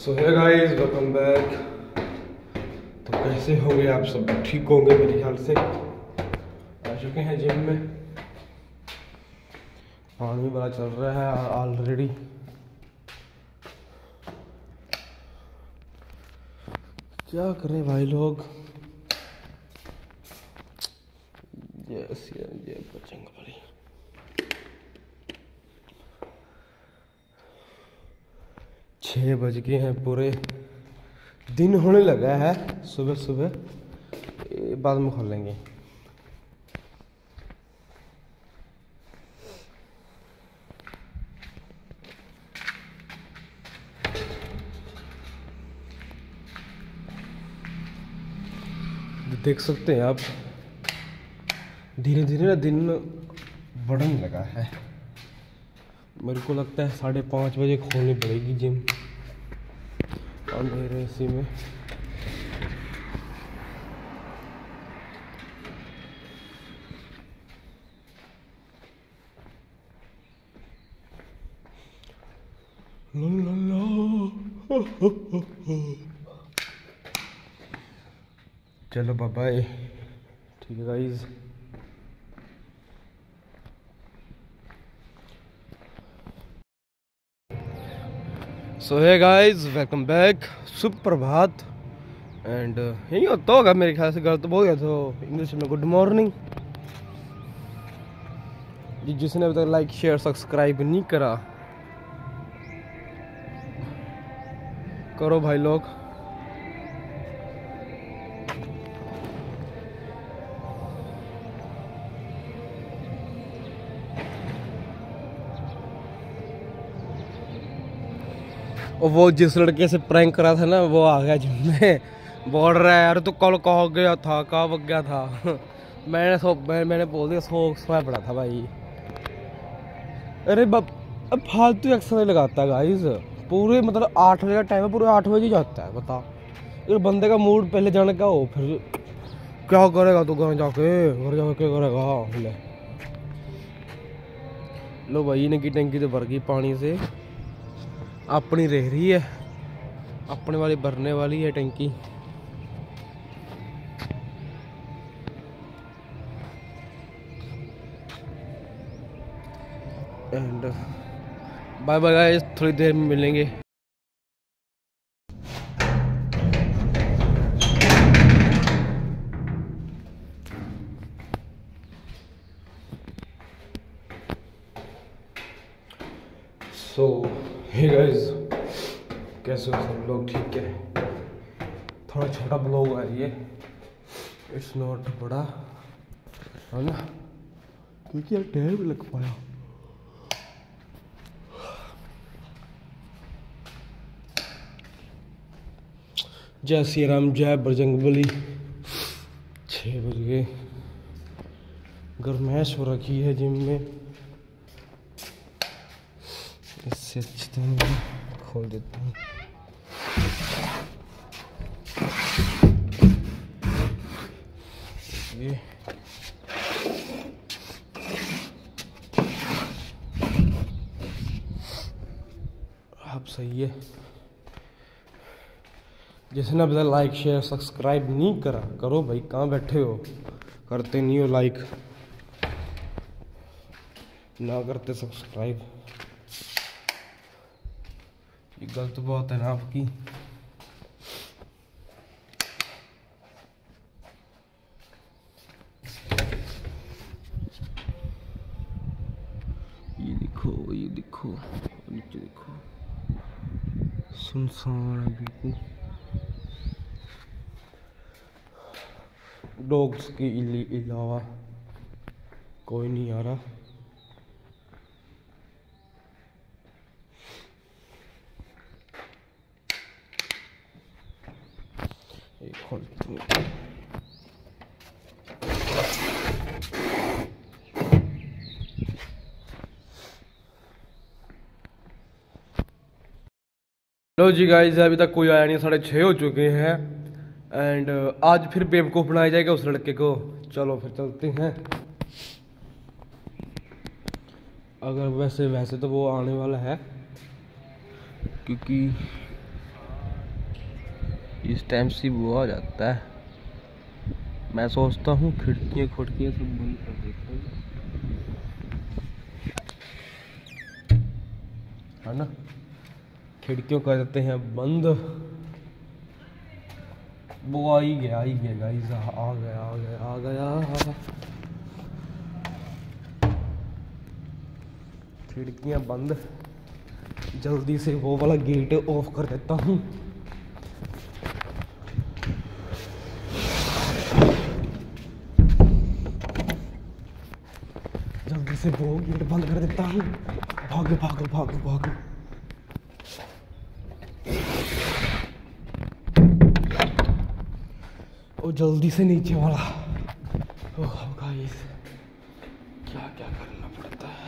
सो hey guys, welcome back. तो कैसे होंगे आप सब? ठीक होंगे मेरे ख्याल से। आ चुके हैं जिम में, पानी बड़ा चल रहा है ऑलरेडी। क्या करें भाई लोग, ये बचेंगे भाई। 6 बज गए हैं, पूरे दिन होने लगा है। सुबह सुबह बाद में खोलेंगे। देख सकते हैं आप, धीरे धीरे ना दिन बढ़ने लगा है। मेरे को लगता है 5:30 बजे खोलनी पड़ेगी जिम अंधेरे इसी में। चलो बाय बाय, ठीक है guys. So hey guys, welcome back. सुप्रभात। एंड यही होता होगा मेरे ख्याल से, गलत बोल गया तो इंग्लिश में गुड मॉर्निंग। जिसने अभी तक लाइक शेयर सब्सक्राइब नहीं करा, करो भाई लोग। और वो जिस लड़के से प्रैंक करा था ना, वो आ गया जिम में, बोल रहा है यार तू कल कहाँ गया था, कहाँ बग गया था। मैंने बोल दिया सोया पड़ा था भाई। अरे अब फालतू एक्सरसाइज लगाता है गाइस। पूरे मतलब 8 बजे का टाइम है, पूरे 8 बजे जाता है। बता, अगर बंदे का मूड पहले जाने का हो, फिर क्या करेगा तू? घर जाके क्या करेगा? लो भाई, इनकी टंकी तो भर गई पानी से, अपनी रह रही है, अपने वाली भरने वाली है टंकी। एंड बाय बाय गाइस, थोड़ी देर में मिलेंगे। सो हे गाइस, कैसे हो सब लोग? ठीक है। थोड़ा छोटा ब्लॉग आ रही है, इट्स नॉट बड़ा, है ना, क्योंकि यार टाइम भी लग पाया। जय श्री राम, जय बजरंगबली। 6 बज गए, गर्मैश हो रखी है जिम में। इससे अच्छी तरह खोल देता हूँ। ये अब सही है। जिसने अभी तक लाइक शेयर सब्सक्राइब नहीं करा, करो भाई। कहाँ बैठे हो? करते नहीं हो लाइक, ना करते सब्सक्राइब। ये गलत बात है ना आपकी। ये देखो नीचे देखो, सुनसान है बिल्कुल। डॉग्स के अलावा कोई नहीं आ रहा। लो जी गाइस, अभी तक कोई आया नहीं, 6:30 हो चुके हैं। एंड आज फिर बेवकूफ़ बनाया जाएगा उस लड़के को। चलो फिर चलते हैं। अगर वैसे तो वो आने वाला है, क्योंकि इस टाइम से वो आ जाता है। मैं सोचता हूँ खिड़कियाँ खुड़कियाँ सब बंद कर देता हूँ, है ना। खिड़कियों कर देते हैं बंद। वो आ ही गया गाइस, आ गया। खिड़कियाँ बंद, जल्दी से वो वाला गेट ऑफ कर देता हूँ। जल्दी से वो गेट बंद कर देता हूँ। भागो भागो भागो भागो। और जल्दी से नीचे वाला। ओह गाइस, क्या क्या करना पड़ता है।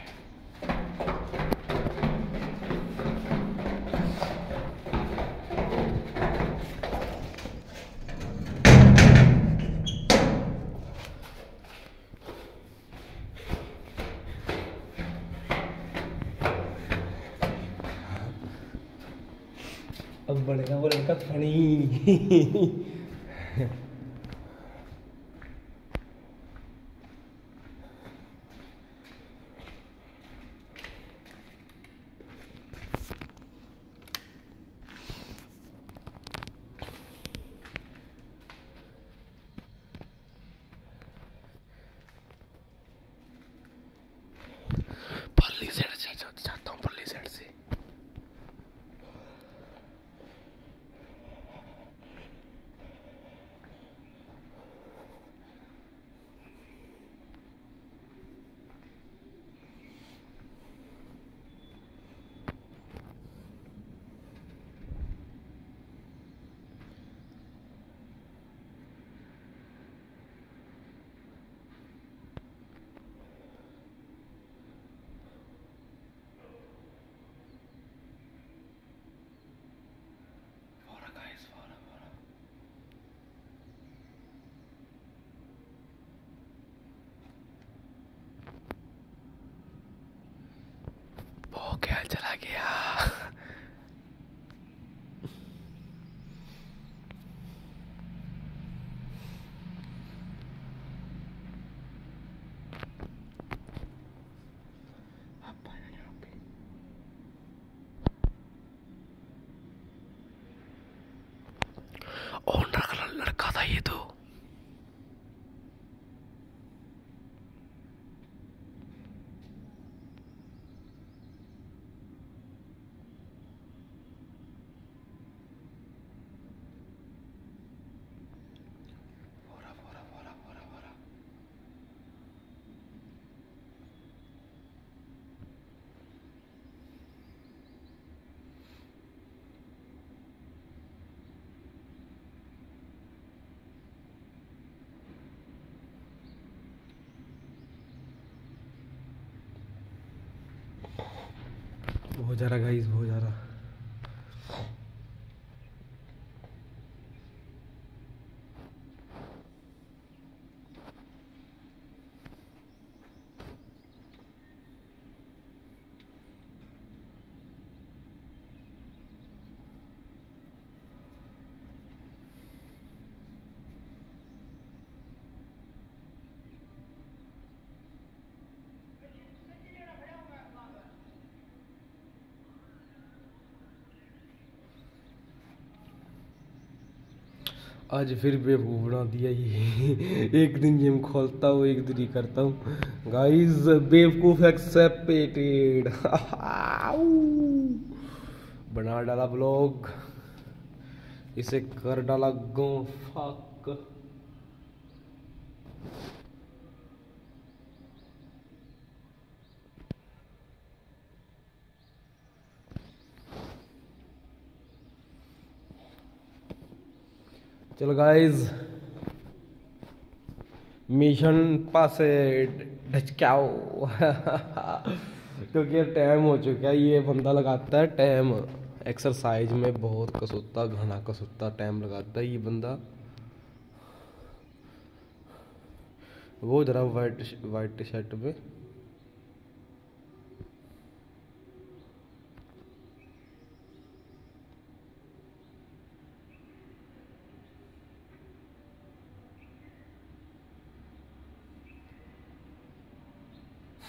अब बढ़ेगा वो लड़का फनी। परली साइड से जाता हूँ, परली साइड से। वो क्या चला गया। ओनर का लड़का था ये तो। हो जा रहा गाइस, हो जा रहा। आज फिर बेवकूफ़ बना दिया ये। एक दिन जिम खोलता हूँ, एक दिन ही करता हूँ गाइस। बेवकूफ़ एक्सेप्टेड। बना डाला ब्लॉग, इसे कर डाला गो फक। चलो गाइस, मिशन पासे ढचकाओ। क्योंकि टाइम हो चुका है। ये बंदा लगाता है टाइम एक्सरसाइज में, बहुत कसूता, घना कसूता टाइम लगाता है ये बंदा। वो जरा वाइट टी शर्ट पे।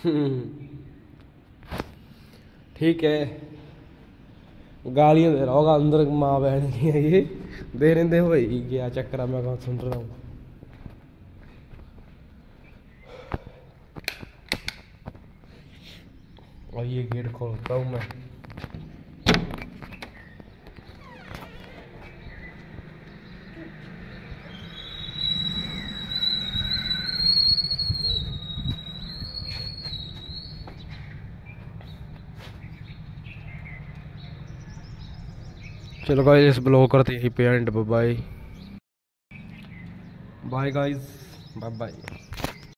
ठीक है, गालियाँ दे रहा होगा अंदर, माँ बहन की है ये, दे रहे भाई क्या चक्कर है, मैं कहाँ सुन रहा हूँ। और ये गेट खोलता हूँ मैं। चलो गाइस, इस ब्लॉग करते यहीं पे end. Bye bye guys, bye bye.